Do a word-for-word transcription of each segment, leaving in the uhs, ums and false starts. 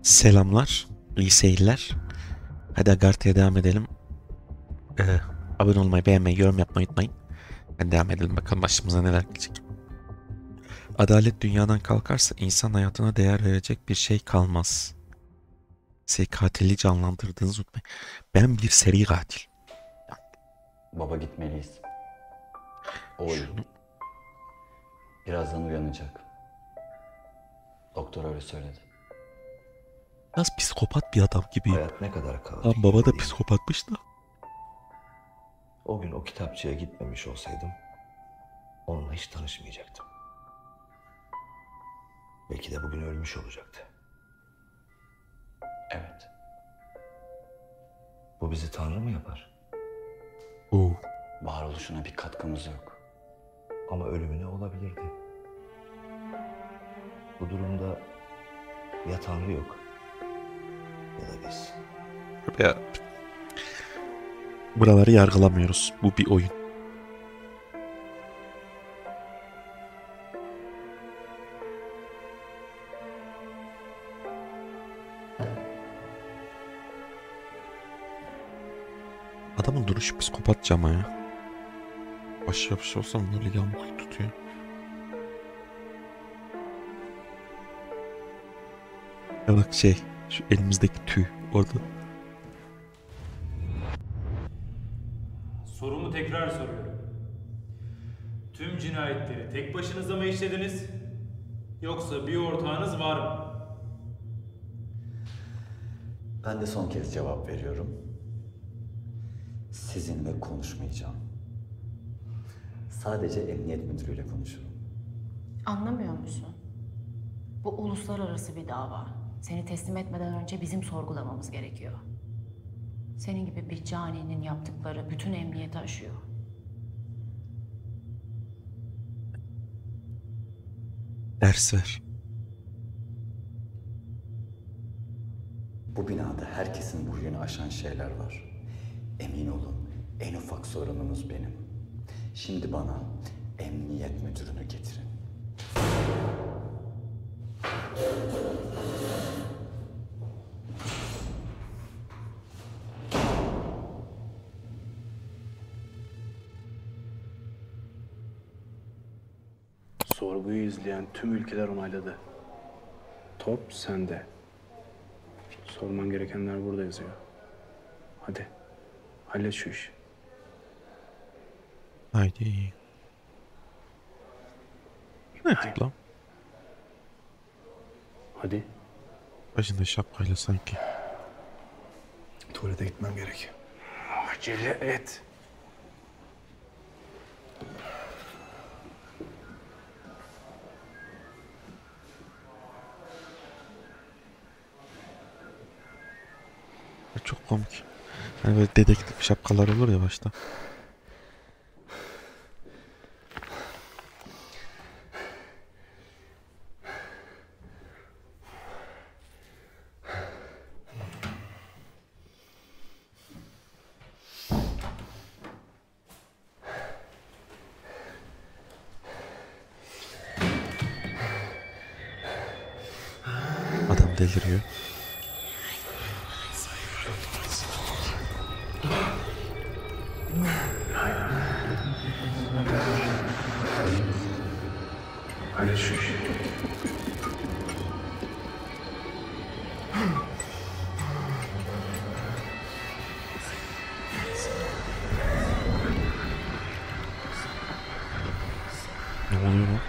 Selamlar, iyi seyirler. Hadi Agarta'ya devam edelim. Ee, Abone olmayı, beğenmeyi, yorum yapmayı unutmayın. Hadi devam edelim bakalım başımıza neler gelecek. Adalet dünyadan kalkarsa insan hayatına değer verecek bir şey kalmaz. Seri katili canlandırdığınızı unutmayın. Ben bir seri katil. Baba gitmeliyiz. O iyi. Şunu, Birazdan uyanacak. Doktor öyle söyledi. biraz psikopat bir adam gibiyim. Hayat ne kadar kaotik Lan baba da değil mi? psikopatmış da. O gün o kitapçıya gitmemiş olsaydım onunla hiç tanışmayacaktım. Belki de bugün ölmüş olacaktı. Evet. Bu bizi Tanrı mı yapar? Oo, Varoluşuna bir katkımız yok. Ama ölümüne olabilirdi. Bu durumda ya Tanrı yok ya da biz. ya. Buraları yargılamıyoruz. Bu bir oyun. Adamın duruşu psikopatça ama ya. Başı yapış olsam böyle yamuk tutuyor. Ya bak şey, şu elimizdeki tüy orada. Sorumu tekrar soruyorum. Tüm cinayetleri tek başınıza mı işlediniz? Yoksa bir ortağınız var mı? Ben de son kez cevap veriyorum. Sizinle konuşmayacağım. Sadece emniyet müdürüyle konuşurum. Anlamıyor musun? Bu uluslararası bir dava. Seni teslim etmeden önce bizim sorgulamamız gerekiyor. Senin gibi bir caninin yaptıkları bütün emniyeti aşıyor. Ders ver. Bu binada herkesin bu huyunu aşan şeyler var. Emin olun, en ufak sorununuz benim. Şimdi bana emniyet müdürünü getirin. Sorguyu izleyen tüm ülkeler onayladı. Top sende. Sorman gerekenler burada yazıyor. Hadi, hallet şu işi. Haydi. Ne tip lan? Hadi. Başında şapkayla sanki. Tuvalete gitmem gerek. Acele et. Çok komik. Hani böyle dedektif şapkalar olur ya başta. Adam deliriyor. Hallet şu işi. Ne oluyor lan?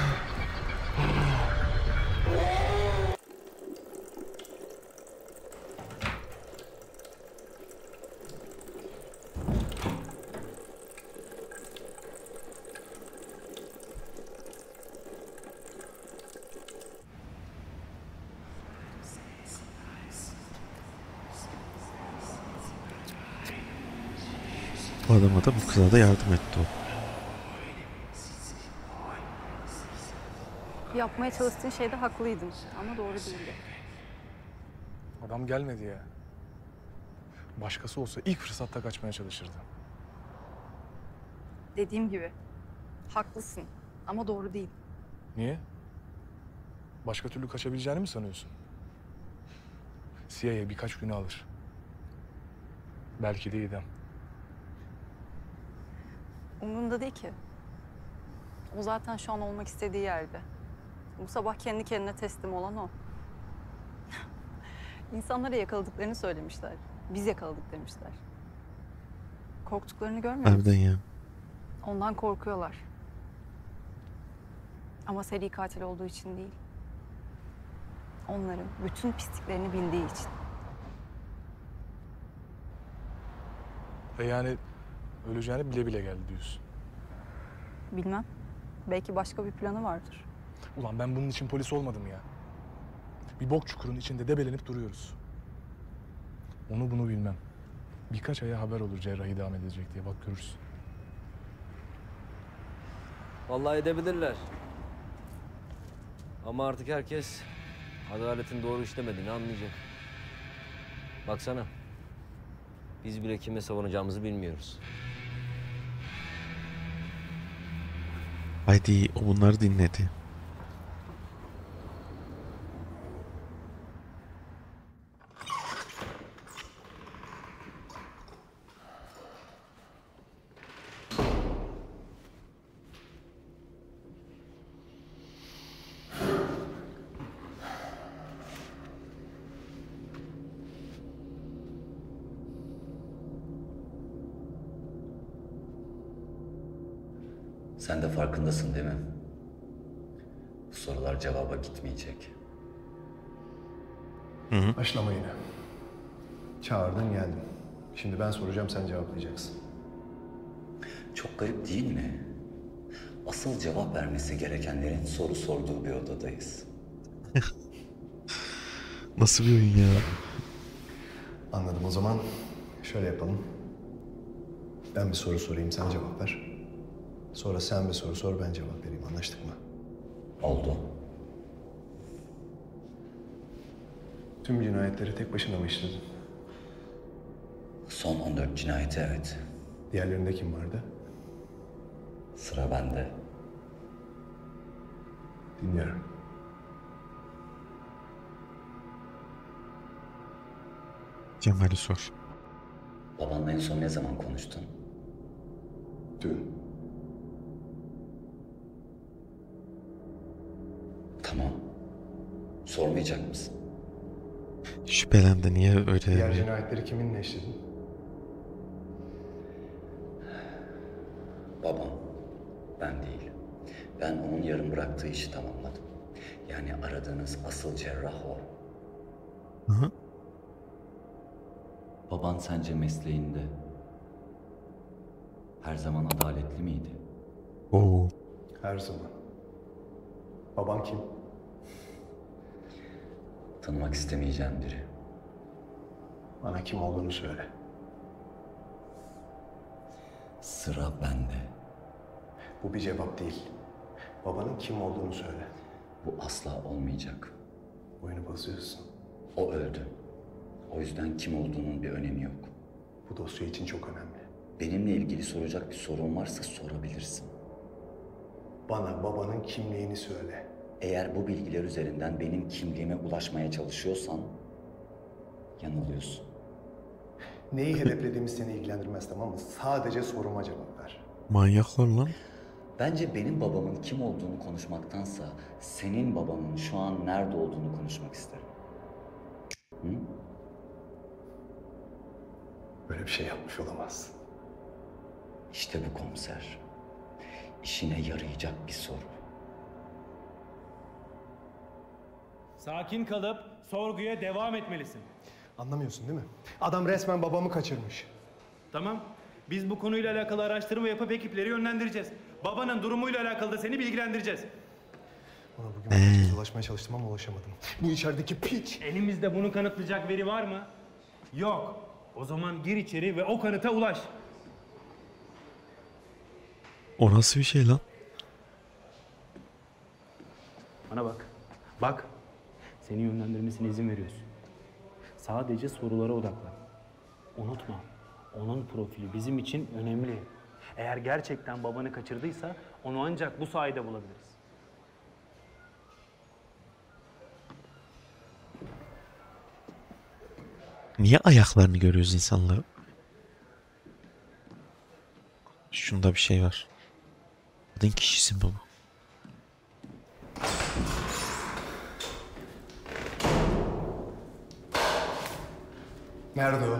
Bu adama da bu kıza da yardım etti o. Yapmaya çalıştığın şeyde haklıydın ama doğru değildi. Adam gelmedi ya. Başkası olsa ilk fırsatta kaçmaya çalışırdı. Dediğim gibi haklısın ama doğru değil. Niye? Başka türlü kaçabileceğini mi sanıyorsun? C I A birkaç günü alır. Belki de idam. Umurumda değil ki. O zaten şu an olmak istediği yerde. Bu sabah kendi kendine teslim olan o. İnsanlara yakaladıklarını söylemişler. Biz yakaladık demişler. Korktuklarını görmüyor musun? Harbiden ya. Ondan korkuyorlar. Ama seri katil olduğu için değil. Onların bütün pisliklerini bildiği için. Ve yani öleceğini bile bile geldi diyorsun. Bilmem. Belki başka bir planı vardır. Ulan ben bunun için polis olmadım ya. Bir bok çukurun içinde debelenip duruyoruz. Onu bunu bilmem. Birkaç aya haber olur cerrahi devam edecek diye, bak görürsün. Vallahi edebilirler. Ama artık herkes adaletin doğru işlemediğini anlayacak. Baksana. Biz bile kime savunacağımızı bilmiyoruz. Haydi o bunları dinledi. Sen de farkındasın değil mi? Bu sorular cevaba gitmeyecek. Başlama yine. Çağırdın geldim. Şimdi ben soracağım, sen cevaplayacaksın. Çok garip değil mi? Asıl cevap vermesi gerekenlerin soru sorduğu bir odadayız. Nasıl bir oyun ya? Anladım, o zaman şöyle yapalım. Ben bir soru sorayım, sen cevap ver. Sonra sen bir soru sor, ben cevap vereyim. Anlaştık mı? Oldu. Tüm cinayetleri tek başına mı işledin? Son on dört cinayeti evet. Diğerlerinde kim vardı? Sıra bende. Dinliyorum. Cemal'i sor. Babanla en son ne zaman konuştun? Dün. Tamam. Sormayacak mısın? Şüphelendi, niye öyle Diğer dedi? cinayetleri kiminle işledin? Babam. Ben değil. Ben onun yarım bıraktığı işi tamamladım. Yani aradığınız asıl cerrah o. Hı hı. Baban sence mesleğinde her zaman adaletli miydi? Oo. Her zaman. Baban kim? Tanımak istemeyeceğim biri. Bana kim olduğunu söyle. Sıra bende. Bu bir cevap değil. Babanın kim olduğunu söyle. Bu asla olmayacak. Oyunu bozuyorsun. O öldü. O yüzden kim olduğunun bir önemi yok. Bu dosya için çok önemli. Benimle ilgili soracak bir sorun varsa sorabilirsin. Bana babanın kimliğini söyle. Eğer bu bilgiler üzerinden benim kimliğime ulaşmaya çalışıyorsan yanılıyorsun. Neyi hedeflediğimiz seni ilgilendirmez, tamam mı? Sadece soruma cevap ver. Manyaklar lan. Bence benim babamın kim olduğunu konuşmaktansa senin babanın şu an nerede olduğunu konuşmak isterim. Hı? Böyle bir şey yapmış olamazsın. İşte bu komiser. İşine yarayacak bir soru. Sakin kalıp sorguya devam etmelisin. Anlamıyorsun değil mi? Adam resmen babamı kaçırmış. Tamam. Biz bu konuyla alakalı araştırma yapıp ekipleri yönlendireceğiz. Babanın durumuyla alakalı da seni bilgilendireceğiz. Ona bugün bir kez ulaşmaya çalıştım ama ulaşamadım. Bu içerideki piç. Elimizde bunu kanıtlayacak veri var mı? Yok. O zaman gir içeri ve o kanıta ulaş. O nasıl bir şey lan? Bana bak. Bak. Seni yönlendirmesine izin veriyorsun. Sadece sorulara odaklan. Unutma. Onun profili bizim için önemli. Eğer gerçekten babanı kaçırdıysa onu ancak bu sayede bulabiliriz. Niye ayaklarını görüyoruz insanların? Şunda bir şey var. Kadın kişisi mi bu? Nerede o?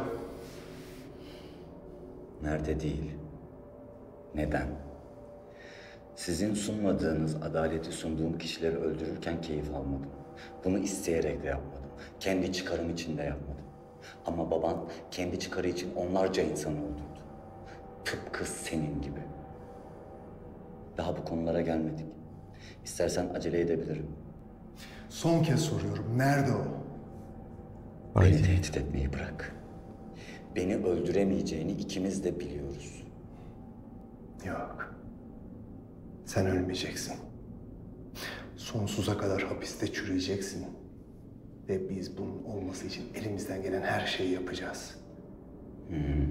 Nerede değil. Neden? Sizin sunmadığınız adaleti sunduğum kişileri öldürürken keyif almadım. Bunu isteyerek de yapmadım. Kendi çıkarım için de yapmadım. Ama baban kendi çıkarı için onlarca insanı öldürdü. Tıpkı senin gibi. Daha bu konulara gelmedik. İstersen acele edebilirim. Son kez soruyorum. Nerede o? Beni tehdit etmeyi bırak. Beni öldüremeyeceğini ikimiz de biliyoruz. Yok. Sen ölmeyeceksin. Sonsuza kadar hapiste çürüyeceksin. Ve biz bunun olması için elimizden gelen her şeyi yapacağız. Hmm.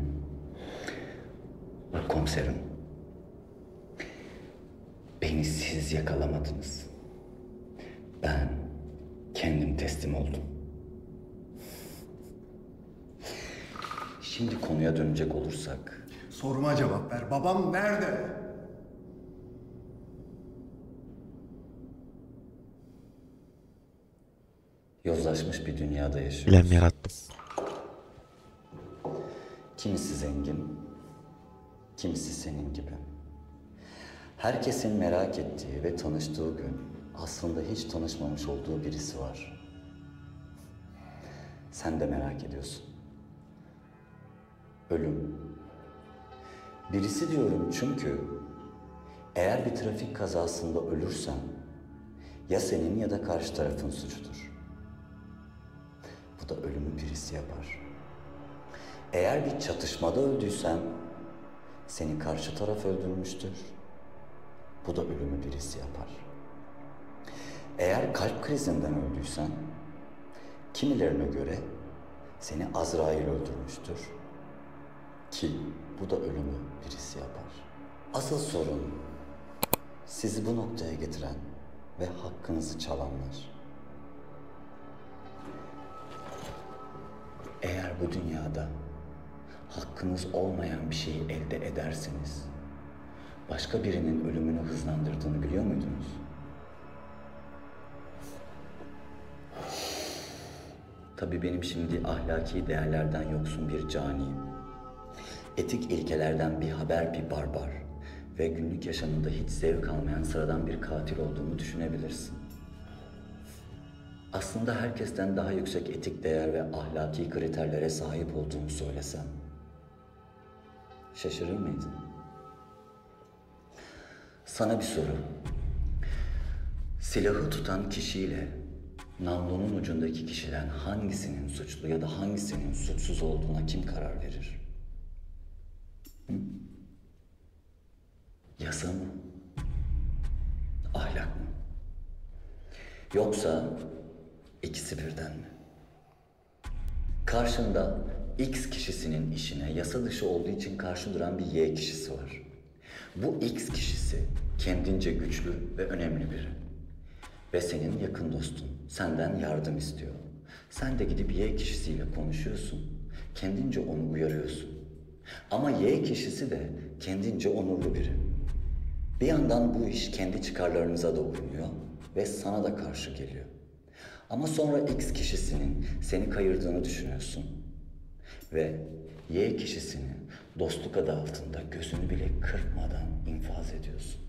Bak komiserim. Beni siz yakalamadınız. Ben kendim teslim oldum. Şimdi konuya dönecek olursak... Soruma cevap ver. Babam nerede? Yozlaşmış bir dünyada yaşıyoruz. Bilem yarattım. Kimisi zengin, kimisi senin gibi. Herkesin merak ettiği ve tanıştığı gün aslında hiç tanışmamış olduğu birisi var. Sen de merak ediyorsun. Ölüm. Birisi diyorum çünkü eğer bir trafik kazasında ölürsen ya senin ya da karşı tarafın suçudur. Bu da ölümü birisi yapar. Eğer bir çatışmada öldüysen seni karşı taraf öldürmüştür. Bu da ölümü birisi yapar. Eğer kalp krizinden öldüysen kimilerine göre seni Azrail öldürmüştür. Ki bu da ölümü birisi yapar. Asıl sorun sizi bu noktaya getiren ve hakkınızı çalanlar. Eğer bu dünyada hakkınız olmayan bir şeyi elde ederseniz başka birinin ölümünü hızlandırdığını biliyor muydunuz? Tabii benim şimdi ahlaki değerlerden yoksun bir caniyim. Etik ilkelerden bir haber bir barbar ve günlük yaşamında hiç zevk almayan sıradan bir katil olduğumu düşünebilirsin. Aslında herkesten daha yüksek etik değer ve ahlaki kriterlere sahip olduğumu söylesem şaşırır mıydın? Sana bir soru. Silahı tutan kişiyle namlunun ucundaki kişiden hangisinin suçlu ya da hangisinin suçsuz olduğuna kim karar verir? Hı? Yasa mı? Ahlak mı? Yoksa ikisi birden mi? Karşında X kişisinin işine yasa dışı olduğu için karşı duran bir Y kişisi var. Bu X kişisi kendince güçlü ve önemli biri. Ve senin yakın dostun senden yardım istiyor. Sen de gidip Y kişisiyle konuşuyorsun. Kendince onu uyarıyorsun. Ama Y kişisi de kendince onurlu biri. Bir yandan bu iş kendi çıkarlarınıza da uymuyor ve sana da karşı geliyor. Ama sonra X kişisinin seni kayırdığını düşünüyorsun. Ve Y kişisini dostluk adı altında gözünü bile kırpmadan infaz ediyorsun.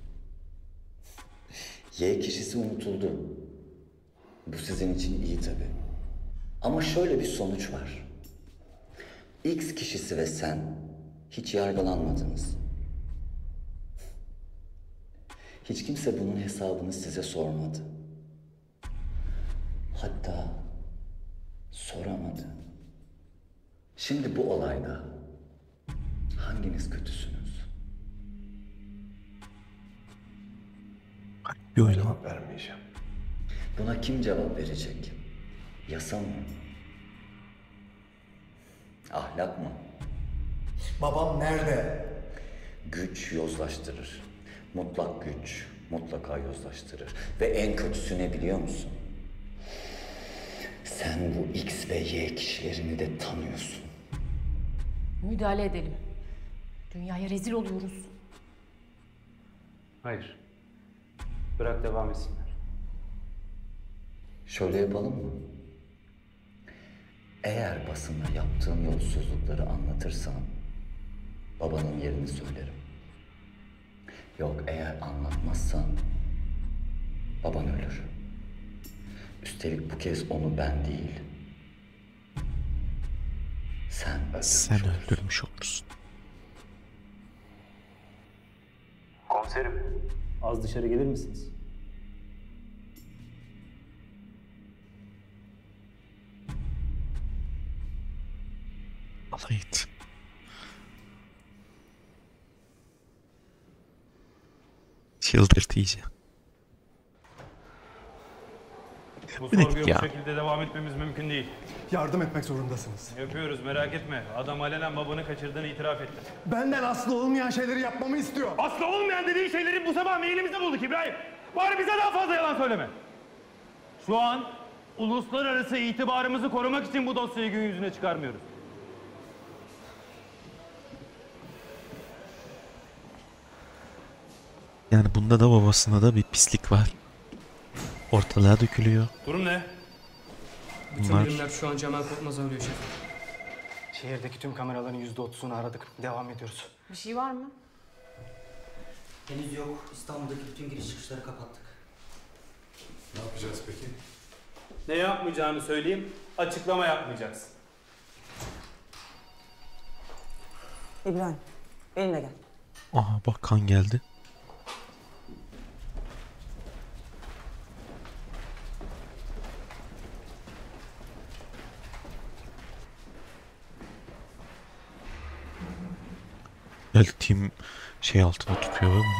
Y kişisi unutuldu. Bu sizin için iyi tabii. Ama şöyle bir sonuç var. X kişisi ve sen hiç yargılanmadınız. Hiç kimse bunun hesabını size sormadı. Hatta soramadı. Şimdi bu olayda hanginiz kötüsünüz? Bir oyun. Cevap vermeyeceğim. Buna kim cevap verecek? Yasa mı? Ahlak mı? Babam nerede? Güç yozlaştırır. Mutlak güç mutlaka yozlaştırır. Ve en kötüsü ne biliyor musun? Sen bu X ve Y kişilerini de tanıyorsun. Müdahale edelim. Dünyaya rezil oluyoruz. Hayır. Bırak devam etsinler. Şöyle yapalım mı? Eğer basına yaptığım yolsuzlukları anlatırsam babanın yerini söylerim. Yok, eğer anlatmazsan baban ölür. Üstelik bu kez onu ben değil, sen öldürmüş Sen olursun. öldürmüş olursun. Komiserim. Az dışarı gelir misiniz? Alay et. Çıldırt iyice. Bu Bu ne sorguya ya? bu şekilde devam etmemiz mümkün değil. Yardım etmek zorundasınız. Yapıyoruz, merak etme. Adam alenen babanı kaçırdığını itiraf etti. Benden aslı olmayan şeyleri yapmamı istiyor. Aslı olmayan dediği şeyleri bu sabah mailimizde bulduk İbrahim. Bari bize daha fazla yalan söyleme. Şu an uluslararası itibarımızı korumak için bu dosyayı gün yüzüne çıkarmıyoruz. Yani bunda da babasında da bir pislik var. Ortalığa dökülüyor. Durum ne? Bütün Bunlar- birimler şu an Cemal Korkmaz arıyor şefim. Şehirdeki tüm kameraların yüzde otuzunu aradık. Devam ediyoruz. Bir şey var mı? Henüz yok. İstanbul'daki bütün giriş çıkışları kapattık. Ne yapacağız peki? Ne yapmayacağını söyleyeyim, açıklama yapmayacaksın. İbrahim, benimle gel. Aha bak kan geldi. El team şey altına tutuyor mu?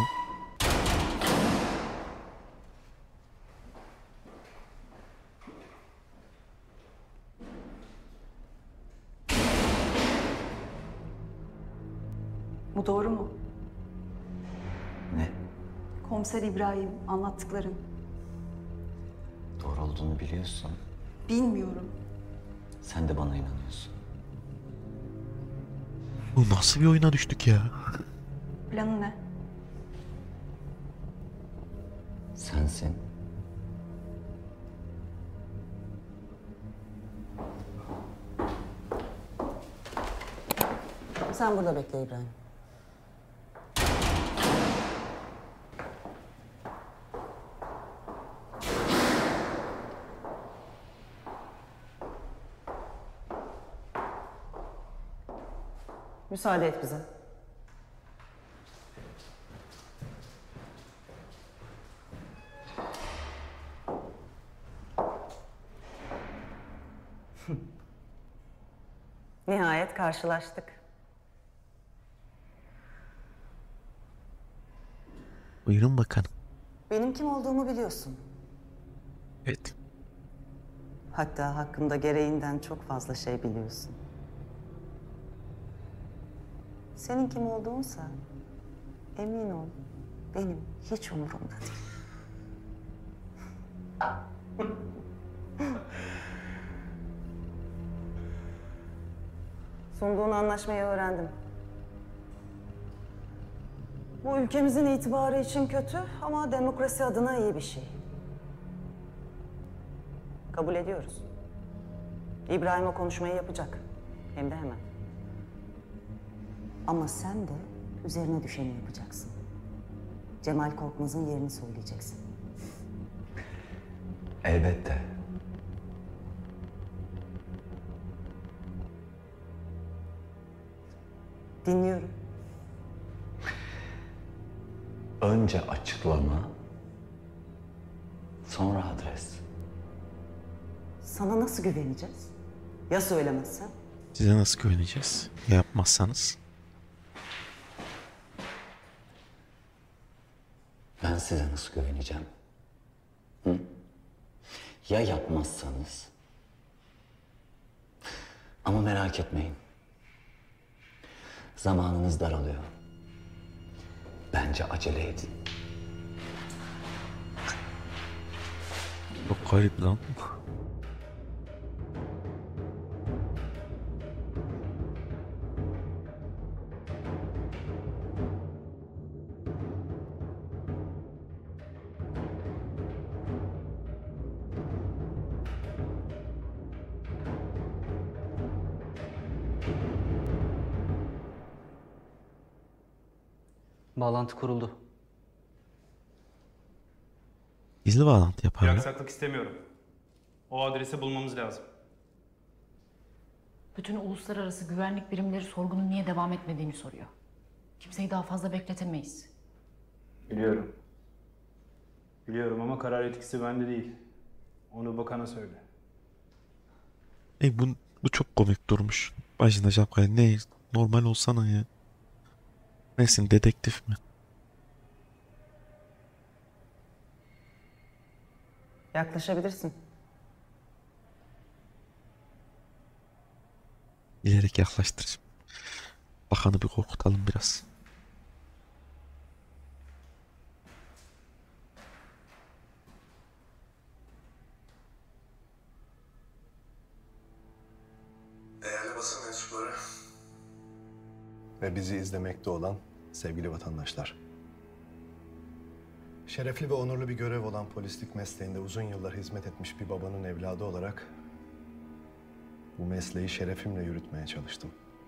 Bu doğru mu? Ne? Komiser İbrahim, anlattıkların. Doğru olduğunu biliyorsun. Bilmiyorum. Sen de bana inanıyorsun. Bu nasıl bir oyuna düştük ya? Planın ne? Sensin. Sen burada bekle İbrahim. Müsaade et bize. Nihayet karşılaştık. Buyurun bakalım. Benim kim olduğumu biliyorsun. Evet. Hatta hakkımda gereğinden çok fazla şey biliyorsun. Senin kim olduğunsa emin ol benim hiç umurumda değil. Sunduğun anlaşmayı öğrendim. Bu ülkemizin itibarı için kötü ama demokrasi adına iyi bir şey. Kabul ediyoruz. İbrahim o konuşmayı yapacak. Hem de hemen. Ama sen de üzerine düşeni yapacaksın. Cemal Korkmaz'ın yerini söyleyeceksin. Elbette. Dinliyorum. Önce açıklama, sonra adres. Sana nasıl güveneceğiz? Ya söylemezsen? Size nasıl güveneceğiz? Ya yapmazsanız? Ben size nasıl güveneceğim? Hı? Ya yapmazsanız? Ama merak etmeyin. Zamanınız daralıyor. Bence acele edin. Çok garip lan. Bağlantı kuruldu. Gizli bağlantı Bir yaparlar. aksaklık istemiyorum. O adresi bulmamız lazım. Bütün uluslararası güvenlik birimleri sorgunun niye devam etmediğini soruyor. Kimseyi daha fazla bekletemeyiz. Biliyorum. Biliyorum ama karar etkisi bende değil. Onu bakana söyle. E bu, bu çok komik durmuş. Başında şapkayla ne normal olsana ya. Nesin, dedektif mi? Yaklaşabilirsin. Bilerek yaklaştıracağım. Bakanı bir korkutalım biraz. Değerli basın mensupları ve bizi izlemekte olan sevgili vatandaşlar. Şerefli ve onurlu bir görev olan polislik mesleğinde uzun yıllar hizmet etmiş bir babanın evladı olarak bu mesleği şerefimle yürütmeye çalıştım.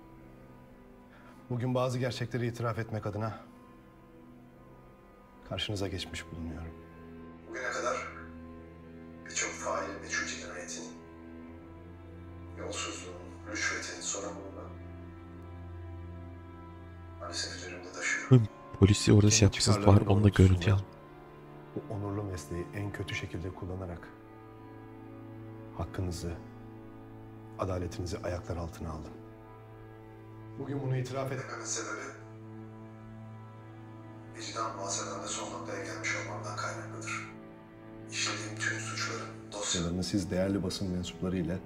Bugün bazı gerçekleri itiraf etmek adına karşınıza geçmiş bulunuyorum. Bugüne kadar birçok faili meçhul cinayetin, yolsuzluğun, rüşvetin sorumluluğunu maalesef üzerimde taşıyorum. Polisi orada şey yapacağız var, onu da görüntü al. Bu onurlu mesleği en kötü şekilde kullanarak hakkınızı, adaletinizi ayaklar altına aldım. Bugün bunu itiraf etmemin sebebi vicdan muhasebemde son noktaya gelmiş olmamdan kaynaklıdır. İşlediğim tüm suçların dosyalarını siz değerli basın mensupları ile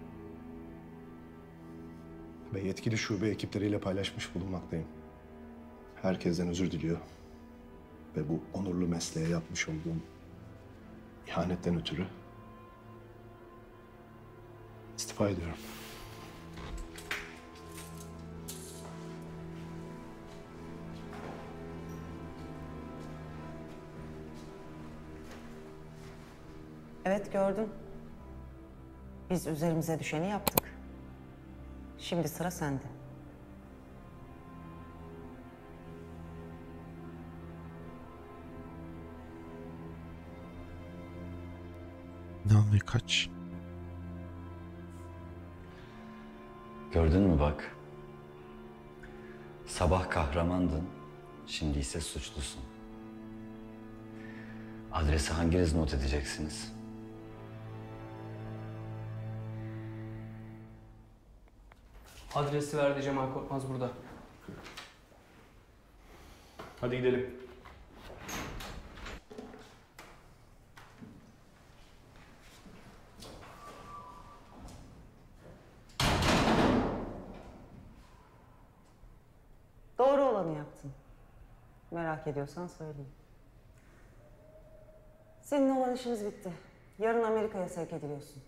ve yetkili şube ekipleriyle paylaşmış bulunmaktayım. Herkesten özür diliyor ve bu onurlu mesleğe yapmış olduğum ihanetten ötürü istifa ediyorum. Evet gördüm. Biz üzerimize düşeni yaptık. Şimdi sıra sende. İnan ve kaç. Gördün mü bak? Sabah kahramandın, şimdi ise suçlusun. Adresi hanginiz not edeceksiniz? Adresi verdi Cemal Korkmaz burada. Hadi gidelim. Doğru olanı yaptın. Merak ediyorsan söyleyeyim. Senin olan işimiz bitti. Yarın Amerika'ya sevk ediliyorsun.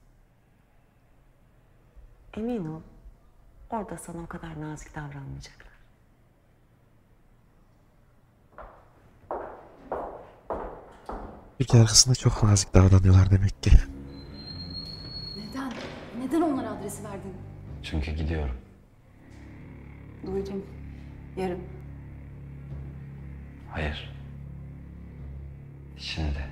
Emin ol, orada sana o kadar nazik davranmayacaklar. Peki arkasında çok nazik davranıyorlar demek ki. Neden? Neden onlara adresi verdin? Çünkü gidiyorum. Duydum. Yarın. Hayır. Şimdi.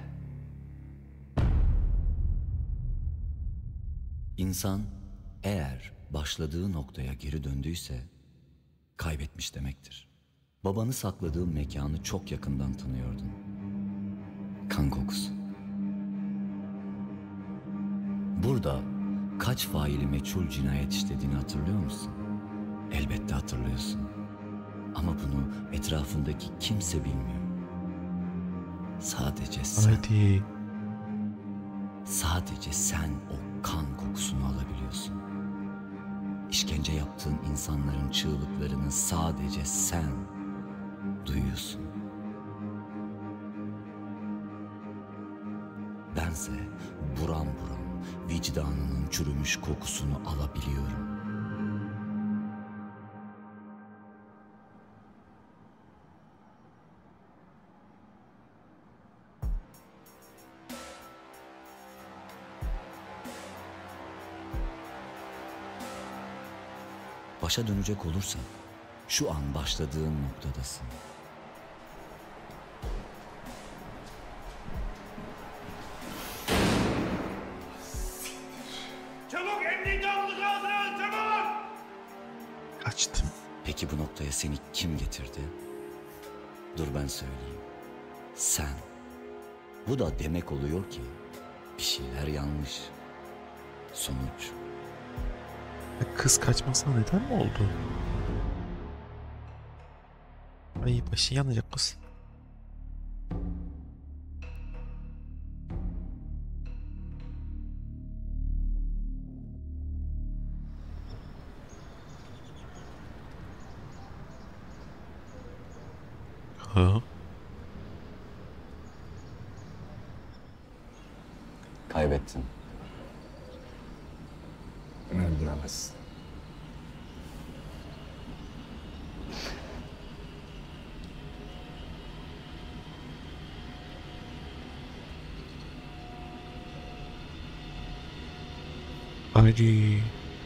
İnsan eğer başladığı noktaya geri döndüyse kaybetmiş demektir. Babanı sakladığın mekanı çok yakından tanıyordun. Kan kokusu. Burada kaç faili meçhul cinayet işlediğini hatırlıyor musun? Elbette hatırlıyorsun. Ama bunu etrafındaki kimse bilmiyor. Sadece sen. Haydi. Sadece sen o kan kokusunu alabiliyorsun. İşkence yaptığın insanların çığlıklarını sadece sen duyuyorsun. Bense buram buram vicdanının çürümüş kokusunu alabiliyorum. Başa dönecek olursan, şu an başladığın noktadasın. açtı. Peki bu noktaya seni kim getirdi? Dur ben söyleyeyim. Sen. Bu da demek oluyor ki bir şeyler yanlış. Sonuç. Kız kaçmasına neden mi oldu? Ay başı yanacak kız. Ha? Kaybettin. Öldüremezsin. Hadi.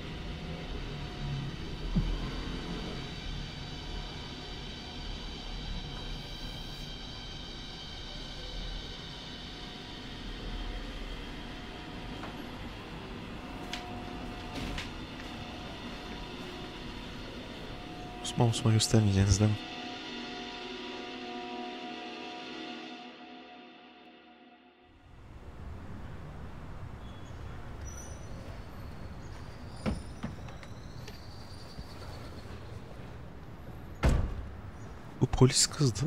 Osman Osman göstermeyeceğiniz değil mi? Bu polis kızdı.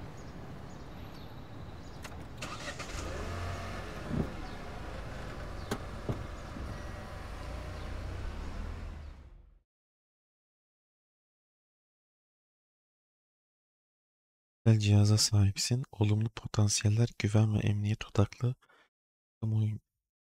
Güzel cihaza sahipsin. Olumlu potansiyeller, güven ve emniyet odaklı. Kamuoyu.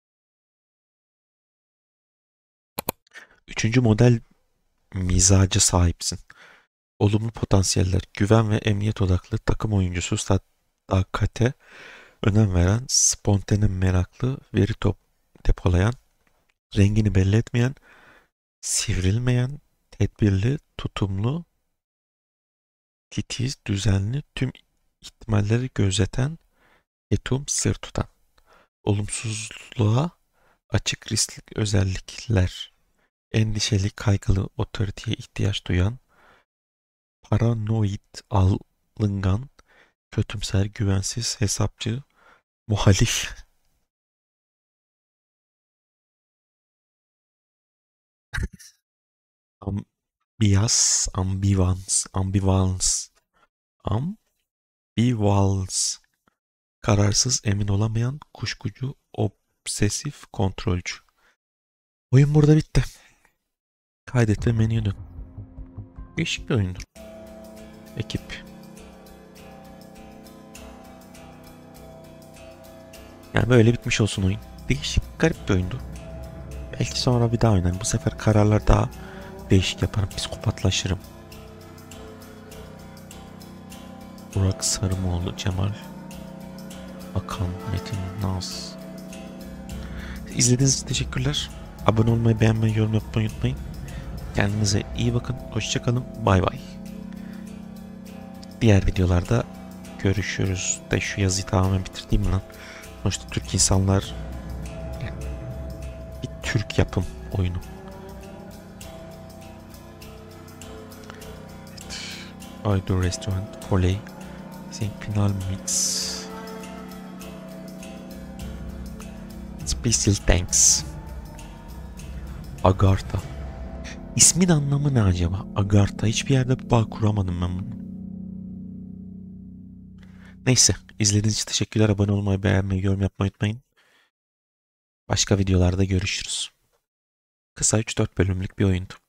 Üçüncü model mizacı sahipsin. Olumlu potansiyeller, güven ve emniyet odaklı, takım oyuncusu, sadakate önem veren, spontane meraklı, veri top depolayan, rengini belli etmeyen, sivrilmeyen, tedbirli, tutumlu, titiz, düzenli, tüm ihtimalleri gözeten, ketum, sır tutan. Olumsuzluğa açık riskli özellikler, endişeli, kaygılı, otoriteye ihtiyaç duyan, paranoid, alıngan, kötümser, güvensiz, hesapçı, muhalif. Ambias, ambivans, ambivans, ambivals. Kararsız, emin olamayan, kuşkucu, obsesif, kontrolcü. Oyun burada bitti. Kaydet ve menüye dön. Değişik bir oyundur. Ekip. Yani böyle bitmiş olsun oyun. Değişik, garip bir oyundu. Belki sonra bir daha oynarım. Bu sefer kararlar daha değişik yaparım. Psikopatlaşırım. Burak Sarımoğlu, Cemal Akan, Metin Naz. İzlediğiniz için teşekkürler. Abone olmayı, beğenmeyi, yorum yapmayı unutmayın. Kendinize iyi bakın. Hoşça kalın. Bay bay. Diğer videolarda görüşürüz. De şu yazıyı tamamen bitireyim lan. Sonuçta Türk insanlar bir Türk yapım oyunu. Evet. I do restaurant Foley. Saint Pinal Mix. Special thanks. Agartha. İsmin anlamı ne acaba? Agartha. Hiçbir yerde bir bağ kuramadım ben bunu. Neyse. İzlediğiniz için teşekkürler. Abone olmayı, beğenmeyi, yorum yapmayı unutmayın. Başka videolarda görüşürüz. Kısa üç dört bölümlük bir oyundu.